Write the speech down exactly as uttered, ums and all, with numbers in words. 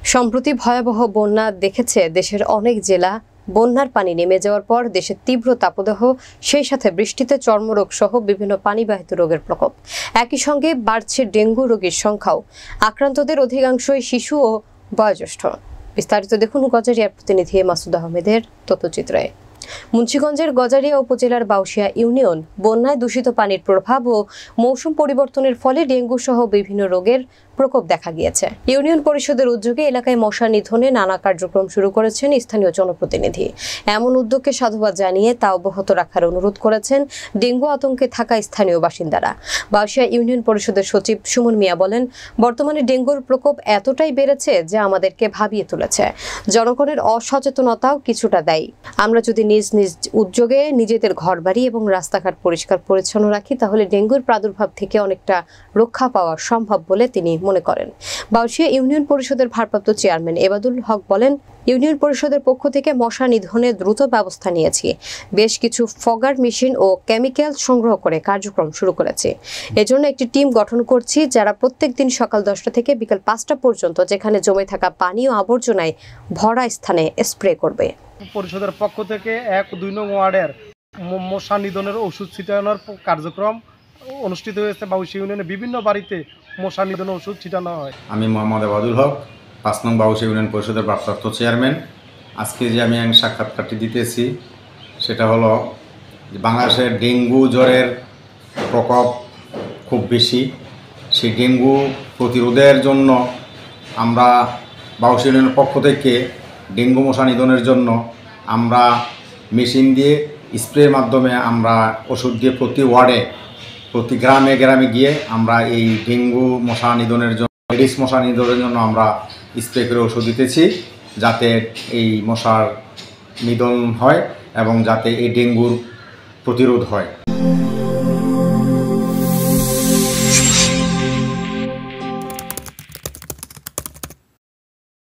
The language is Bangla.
সম্প্রতি ভয়াবহ বন্যা দেখেছে দেশের অনেক জেলা। বন্যার পানি নেমে যাওয়ার পর দেশের তীব্র তাপদাহ, সেই সাথে বৃষ্টিতে চর্মরোগ সহ বিভিন্ন পানিবাহিত রোগের প্রকোপ। একই সঙ্গে বাড়ছে ডেঙ্গু রোগীর সংখ্যাও। আক্রান্তদের অধিকাংশই শিশু ও বয়োজ্যেষ্ঠ। বিস্তারিত দেখুন গজারিয়ার প্রতিনিধি মাসুদ আহমেদের তথ্যচিত্রে। মুন্সিগঞ্জের গজারিয়া উপজেলার বাউশিয়া ইউনিয়ন বন্যায় দূষিত পানির প্রভাব ও মৌসুম পরিবর্তনের ফলে ডেঙ্গু সহ বিভিন্ন রোগের প্রকোপ দেখা গিয়েছে। ইউনিয়ন পরিষদের উদ্যোগে এলাকায় মশা নিধনে নানা কার্যক্রম শুরু করেছেন স্থানীয় জনপ্রতিনিধি। এমন উদ্যোগকে সাধুবাদ জানিয়ে তা অব্যাহত রাখার অনুরোধ করেছেন ডেঙ্গু আতঙ্কে থাকা স্থানীয় বাসিন্দারা। বাউশিয়া ইউনিয়ন পরিষদের সচিব সুমন মিয়া বলেন, বর্তমানে ডেঙ্গুর প্রকোপ এতটাই বেড়েছে যে আমাদেরকে ভাবিয়ে তুলেছে। জনগণের অসচেতনতাও কিছুটা দায়ী। আমরা যদি নিজ নিজ উদ্যোগে নিজেদের ঘরবাড়ি এবং রাস্তাঘাট পরিষ্কার পরিচ্ছন্ন রাখি তাহলে ডেঙ্গুর প্রাদুর্ভাব থেকে অনেকটা রক্ষা পাওয়া সম্ভব বলে তিনি মনে করেন। বাউশিয়া ইউনিয়ন পরিষদের ভারপ্রাপ্ত চেয়ারম্যান এবাদুল হক বলেন, ইউনিয়ন পরিষদের পক্ষ থেকে মশা নিধনে দ্রুত ব্যবস্থা নিয়েছি। বেশ কিছু ফগার মেশিন ও কেমিক্যাল সংগ্রহ করে কার্যক্রম শুরু করেছি। এজন্য একটি টিম গঠন করছি যারা প্রত্যেক দিন সকাল দশটা থেকে বিকাল পাঁচটা পর্যন্ত যেখানে জমে থাকা পানি ও আবর্জনায় ভরা স্থানে স্প্রে করবে। পরিষদের পক্ষ থেকে এক দুই নং ওয়ার্ডের মশা নিধনের ওষুধ ছিটানোর কার্যক্রম অনুষ্ঠিত হয়েছে। বাউশিয়া ইউনিয়নে বিভিন্ন বাড়িতে মশা নিধনের ওষুধ ছিটানো হয়। আমি মোহাম্মদ এবাদুল হক, পাঁচ নং বাউশিয়া ইউনিয়ন পরিষদের ভারপ্রাপ্ত চেয়ারম্যান। আজকে যে আমি সাক্ষাৎকারটি দিতেছি সেটা হলো বাংলাদেশের ডেঙ্গু জ্বরের প্রকোপ খুব বেশি। সেই ডেঙ্গু প্রতিরোধের জন্য আমরা বাউশিয়া ইউনিয়নের পক্ষ থেকে ডেঙ্গু মশা নিধনের জন্য আমরা মেশিন দিয়ে স্প্রের মাধ্যমে আমরা ওষুধ দিয়ে প্রতি ওয়ার্ডে প্রতি গ্রামে গ্রামে গিয়ে আমরা এই ডেঙ্গু মশা নিধনের জন্য এডিস মশা নিধনের জন্য আমরা স্প্রে করে ওষুধ দিতেছি, যাতে এই মশার নিধন হয় এবং যাতে এই ডেঙ্গুর প্রতিরোধ হয়।